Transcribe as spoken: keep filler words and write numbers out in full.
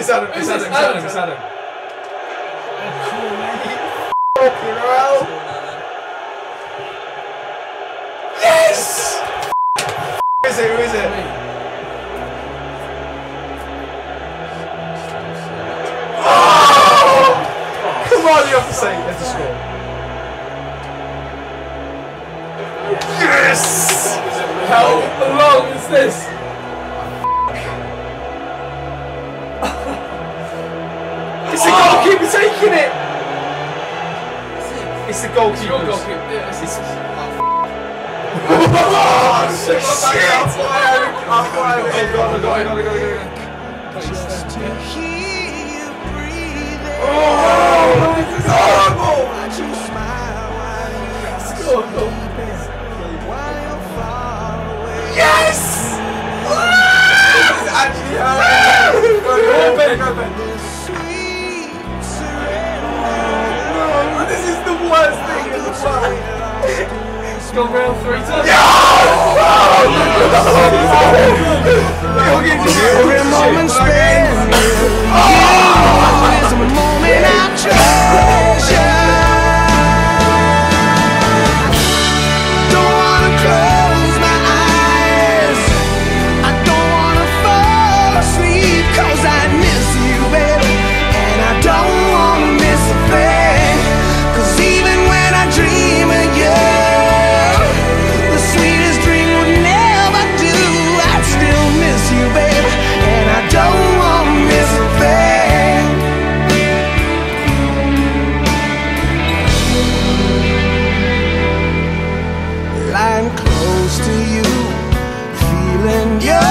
It's Adam, it's Adam, it's Adam, it's Adam. Fucking hell! Yes! Who is it? Who is it? Oh! Come on, you have to say it's a score. Yes! How long is this? It's the goalkeeper taking it! It's the goalkeeper. Your goalkeeper. Yeah, it's this. Oh, shit! I'm flying. Oh, God, I got it, I got it, I got it. Just to hear you breathing. Oh, this is horrible! Yes! This is actually horrible. Go, Ben, go, Ben. This is the worst thing in the world. It's gone round three times. No! Every moment spent is a moment I treasure. Don't wanna close my eyes. I don't wanna fall asleep 'cause I miss you, baby, and I don't wanna miss a thing. 'Cause even when I dream of you, the sweetest dream would never do. I'd still miss you, baby, and I don't want to miss a thing. Lying close to you, feeling your